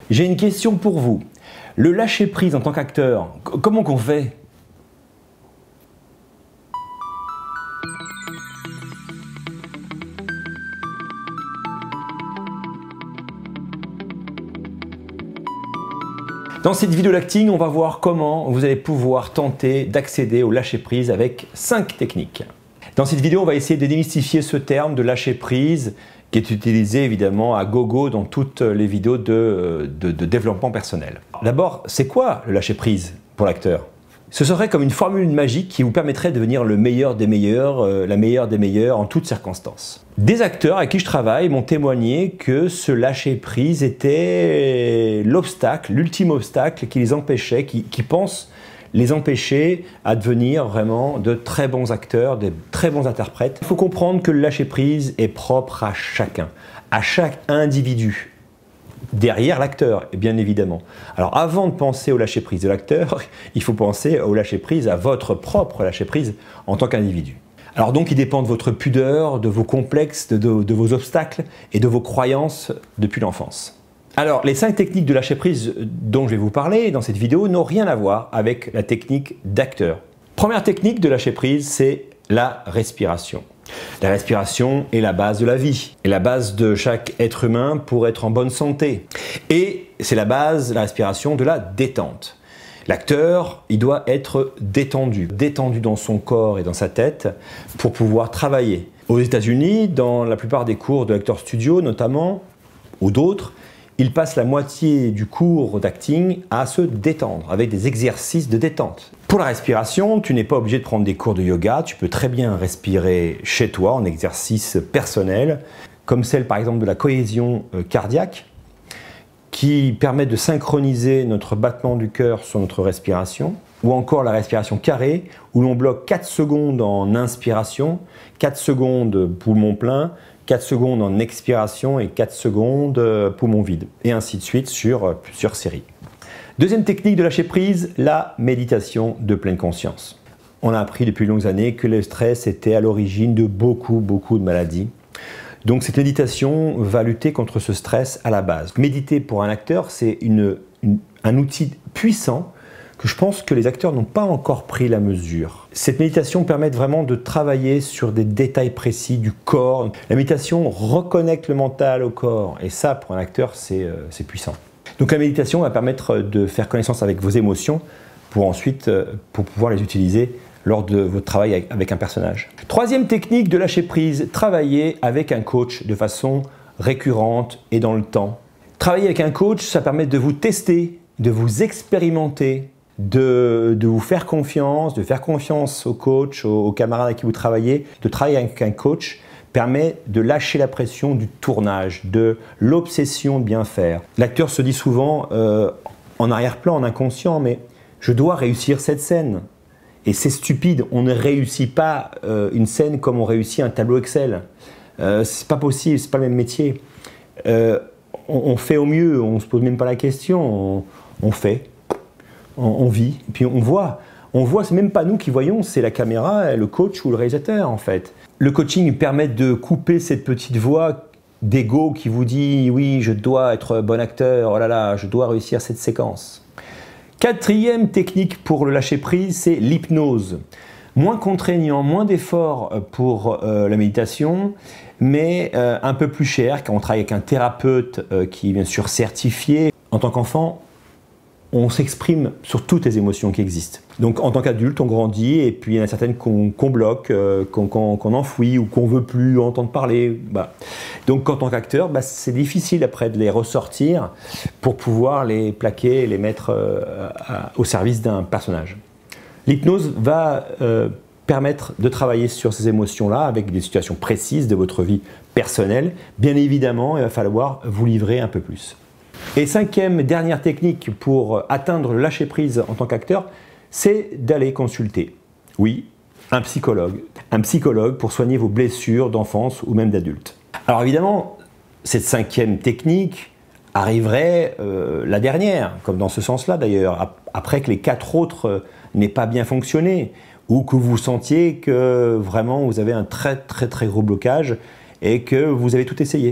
J'ai une question pour vous. Le lâcher-prise en tant qu'acteur, comment qu'on fait? Dans cette vidéo d'acting, on va voir comment vous allez pouvoir tenter d'accéder au lâcher-prise avec 5 techniques. Dans cette vidéo, on va essayer de démystifier ce terme de lâcher-prise qui est utilisé évidemment à gogo dans toutes les vidéos de développement personnel. D'abord, c'est quoi le lâcher-prise pour l'acteur? Ce serait comme une formule magique qui vous permettrait de devenir le meilleur des meilleurs, la meilleure des meilleurs en toutes circonstances. Des acteurs avec qui je travaille m'ont témoigné que ce lâcher-prise était l'obstacle, l'ultime obstacle qui les empêchait, qui pensent les empêcher à devenir vraiment de très bons acteurs, de très bons interprètes. Il faut comprendre que le lâcher-prise est propre à chacun, à chaque individu. Derrière l'acteur, bien évidemment. Alors avant de penser au lâcher-prise de l'acteur, il faut penser au lâcher-prise, à votre propre lâcher-prise en tant qu'individu. Alors donc il dépend de votre pudeur, de vos complexes, de vos obstacles et de vos croyances depuis l'enfance. Alors les 5 techniques de lâcher-prise dont je vais vous parler dans cette vidéo n'ont rien à voir avec la technique d'acteur. Première technique de lâcher-prise, c'est la respiration. La respiration est la base de la vie, est la base de chaque être humain pour être en bonne santé. Et c'est la base, la respiration, de la détente. L'acteur, il doit être détendu dans son corps et dans sa tête pour pouvoir travailler. Aux États-Unis, dans la plupart des cours de l'acteur studio notamment, ou d'autres, il passe la moitié du cours d'acting à se détendre avec des exercices de détente. Pour la respiration, tu n'es pas obligé de prendre des cours de yoga, tu peux très bien respirer chez toi en exercice personnel, comme celle par exemple de la cohésion cardiaque, qui permet de synchroniser notre battement du cœur sur notre respiration, ou encore la respiration carrée, où l'on bloque 4 secondes en inspiration, 4 secondes poumon plein, 4 secondes en expiration et 4 secondes poumon vide, et ainsi de suite sur plusieurs séries. Deuxième technique de lâcher prise, la méditation de pleine conscience. On a appris depuis de longues années que le stress était à l'origine de beaucoup de maladies. Donc cette méditation va lutter contre ce stress à la base. Méditer pour un acteur, c'est un outil puissant que je pense que les acteurs n'ont pas encore pris la mesure. Cette méditation permet vraiment de travailler sur des détails précis du corps. La méditation reconnecte le mental au corps et ça, pour un acteur, c'est puissant. Donc la méditation va permettre de faire connaissance avec vos émotions pour ensuite pour pouvoir les utiliser lors de votre travail avec un personnage. Troisième technique de lâcher prise, travailler avec un coach de façon récurrente et dans le temps. Travailler avec un coach, ça permet de vous tester, de vous expérimenter, de vous faire confiance, de faire confiance au coach, aux camarades avec qui vous travaillez. De travailler avec un coach permet de lâcher la pression du tournage, de l'obsession de bien faire. L'acteur se dit souvent en arrière-plan, en inconscient, mais je dois réussir cette scène. Et c'est stupide, on ne réussit pas une scène comme on réussit un tableau Excel. C'est pas possible, c'est pas le même métier. On fait au mieux, on se pose même pas la question, on fait. On vit, et puis on voit, c'est même pas nous qui voyons, c'est la caméra, le coach ou le réalisateur en fait. Le coaching permet de couper cette petite voix d'ego qui vous dit oui, je dois être bon acteur, oh là là, je dois réussir cette séquence. Quatrième technique pour le lâcher prise, c'est l'hypnose. Moins contraignant, moins d'efforts pour la méditation, mais un peu plus cher quand on travaille avec un thérapeute qui est bien sûr certifié. En tant qu'enfant, on s'exprime sur toutes les émotions qui existent. Donc en tant qu'adulte, on grandit et puis il y en a certaines qu'on bloque, qu'on enfouit ou qu'on ne veut plus entendre parler. Donc en tant qu'acteur, c'est difficile après de les ressortir pour pouvoir les plaquer et les mettre au service d'un personnage. L'hypnose va permettre de travailler sur ces émotions-là avec des situations précises de votre vie personnelle. Bien évidemment, il va falloir vous livrer un peu plus. Et cinquième, dernière technique pour atteindre le lâcher-prise en tant qu'acteur, c'est d'aller consulter. Oui, un psychologue pour soigner vos blessures d'enfance ou même d'adulte. Alors évidemment, cette cinquième technique arriverait la dernière, comme dans ce sens-là d'ailleurs, après que les 4 autres n'aient pas bien fonctionné, ou que vous sentiez que vraiment vous avez un très gros blocage et que vous avez tout essayé.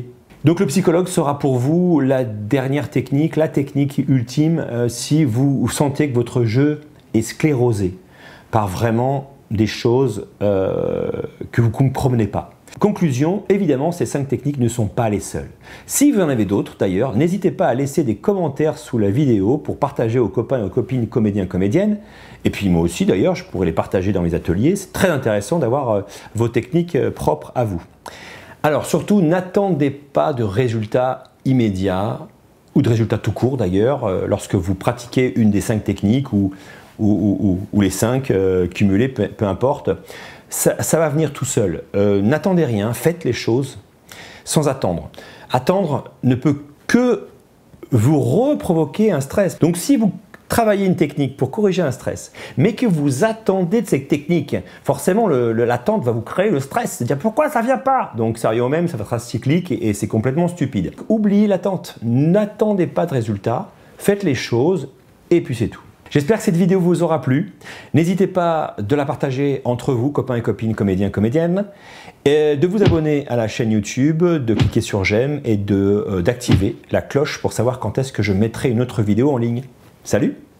Donc le psychologue sera pour vous la dernière technique, la technique ultime si vous sentez que votre jeu est sclérosé par vraiment des choses que vous ne comprenez pas. Conclusion, évidemment, ces 5 techniques ne sont pas les seules. Si vous en avez d'autres d'ailleurs, n'hésitez pas à laisser des commentaires sous la vidéo pour partager aux copains et aux copines comédiens, comédiennes. Et puis moi aussi d'ailleurs, je pourrais les partager dans mes ateliers. C'est très intéressant d'avoir vos techniques propres à vous. Alors surtout, n'attendez pas de résultats immédiats ou de résultats tout court d'ailleurs lorsque vous pratiquez une des 5 techniques ou les 5 cumulées, peu importe. Ça va venir tout seul. N'attendez rien, faites les choses sans attendre. Attendre ne peut que vous reprovoquer un stress. Donc si vous travaillez une technique pour corriger un stress, mais que vous attendez de cette technique, forcément l'attente va vous créer le stress. C'est-à-dire pourquoi ça ne vient pas? Donc ça revient au même, ça va être cyclique et c'est complètement stupide. Oubliez l'attente, n'attendez pas de résultats, faites les choses et puis c'est tout. J'espère que cette vidéo vous aura plu. N'hésitez pas de la partager entre vous, copains et copines, comédiens, comédiennes, et de vous abonner à la chaîne YouTube, de cliquer sur j'aime et d'activer la cloche pour savoir quand est-ce que je mettrai une autre vidéo en ligne. Salut!